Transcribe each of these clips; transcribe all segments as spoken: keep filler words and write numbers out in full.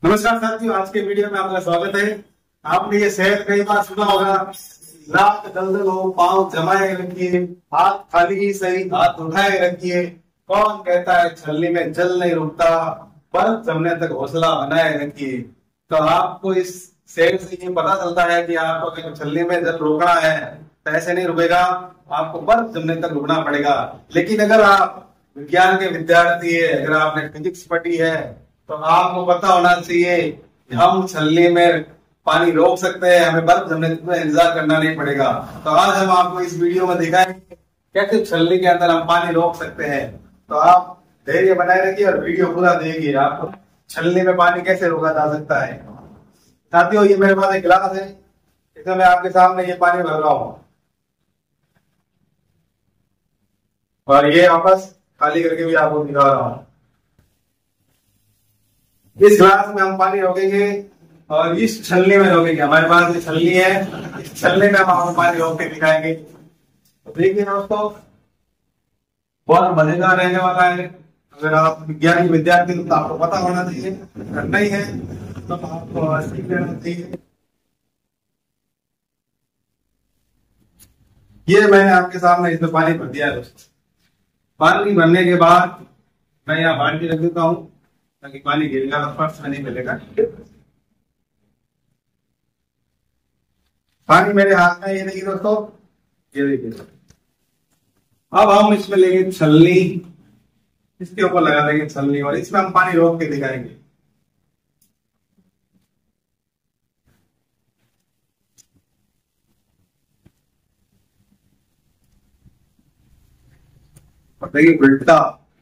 नमस्कार साथियों, आज के वीडियो में आपका स्वागत है। आपने ये शहर कई बार सुना होगा, नाक दलदल हो, पांव जमाए रखिए, हाथ खाली ही सही, हाथ उठाए रखिए। कौन कहता है छलनी में जल नहीं रुकता, बर्फ जमने तक हौसला बनाए रखिए। तो आपको इस शेर से ये पता चलता है कि आपको अगर छलनी में जल रोकना है तो ऐसे नहीं रुकेगा, आपको बर्फ जमने तक रुकना पड़ेगा। लेकिन अगर आप विज्ञान के विद्यार्थी है, अगर आपने फिजिक्स पढ़ी है, तो आपको पता होना चाहिए कि हम छलनी में पानी रोक सकते हैं, हमें बर्फ जमने तक इंतजार करना नहीं पड़ेगा। तो आज हम आपको इस वीडियो में दिखाएंगे कैसे छलनी के अंदर हम पानी रोक सकते हैं। तो आप धैर्य बनाए रखिए और वीडियो पूरा देखिए, आपको छलनी में पानी कैसे रोका जा सकता है। साथियों, ये मेरे पास एक गिलास है, इसमें मैं आपके सामने ये पानी भर रहा हूं और ये वापस खाली करके भी आपको दिखा रहा हूं। इस गिलास में हम पानी रोकेंगे और इस छलनी में रोकेंगे। हमारे पास ये छलनी है, इस छलनी में हम आपको पानी रोक के दिखाएंगे। तो देखिए दोस्तों, बहुत मजेदार रहने वाला है। अगर आप विज्ञान के विद्यार्थी तो आपको पता होना चाहिए, करना ही है तो आपको सीख लेना चाहिए। ये मैंने आपके सामने इसमें पानी भर दिया है दोस्तों। पानी भरने के बाद मैं यहाँ बाल्टी रख देता हूँ ताकि पानी गिरेगा तो फर्श में नहीं मिलेगा। पानी मेरे हाथ में, ये देखिए दोस्तों, ये देखिए। अब हम इसमें लेंगे छलनी, इसके ऊपर लगा देंगे छलनी और इसमें हम पानी रोक के दिखाएंगे। और देखिए उल्टा।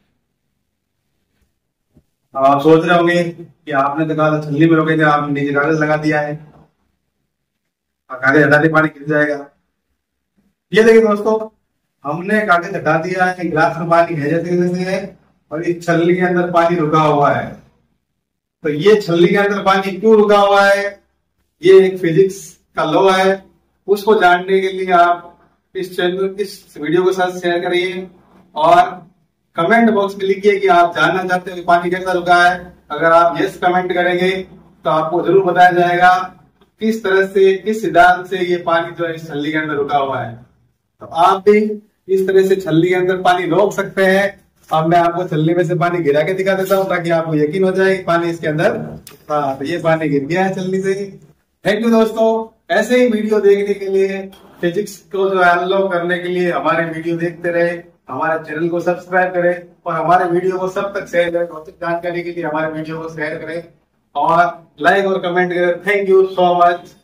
आप सोच रहे होंगे कि आपने तो कहा था छलनी में रोकेंगे, आपने नीचे कागज लगा दिया है और कागज हटाते पानी गिर जाएगा। ये देखिए दोस्तों, हमने कागज हटा दिया है, गिलास में पानी है जैसे जैसे है और इस छलनी के अंदर पानी रुका हुआ है। तो ये छलनी के अंदर पानी क्यों रुका हुआ है, ये एक फिजिक्स का लॉ है। उसको जानने के लिए आप इस चैनल इस वीडियो के साथ शेयर करिए और कमेंट बॉक्स में लिखिए कि आप जानना चाहते हो कि पानी कैसा रुका है। अगर आप यस कमेंट करेंगे तो आपको जरूर बताया जाएगा किस तरह से, किस सिद्धांत से ये पानी जो है इस छलनी के अंदर रुका हुआ है। तो आप भी इस तरह से छलनी के अंदर पानी रोक सकते हैं। अब मैं आपको छलनी में से पानी गिरा के दिखा देता हूँ ताकि आपको यकीन हो जाए पानी इसके अंदर। हाँ, तो ये पानी गिर गया है छलनी से। थैंक यू दोस्तों। ऐसे ही वीडियो देखने के लिए, फिजिक्स को जो अनलॉक करने के लिए हमारे वीडियो देखते रहे, हमारे चैनल को सब्सक्राइब करें और हमारे वीडियो को सब तक शेयर करें। भौतिक जानकारी के लिए हमारे वीडियो को शेयर करें और लाइक और कमेंट करें। Thank you so much.